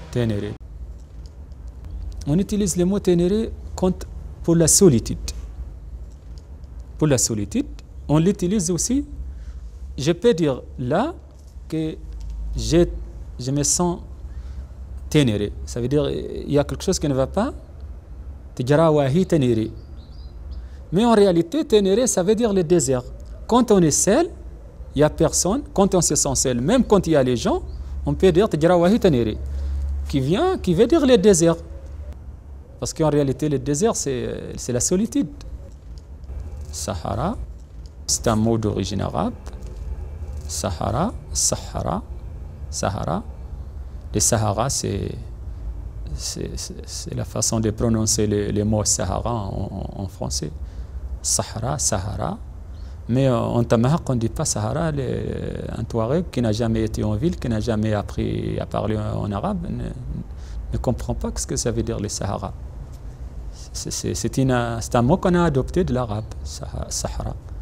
Ténéré. On utilise le mot ténéré pour la solitude. Pour la solitude, on l'utilise aussi. Je peux dire là que je me sens ténéré. Ça veut dire il y a quelque chose qui ne va pas. Tijara wahi ténéré. Mais en réalité, ténéré, ça veut dire le désert. Quand on est seul, il n'y a personne. Quand on se sent seul, même quand il y a les gens, on peut dire Tijara wahi ténéré, qui veut dire le désert. Parce qu'en réalité, le désert, c'est la solitude. Sahara, c'est un mot d'origine arabe. Sahara, Sahara, Sahara. Le Sahara, c'est la façon de prononcer les mots Sahara en français. Sahara, Sahara. Mais en Tamahaq, on ne dit pas Sahara. Un Touareg qui n'a jamais été en ville, qui n'a jamais appris à parler en arabe, ne comprend pas ce que ça veut dire le Sahara. C'est un mot qu'on a adopté de l'arabe, Sahara.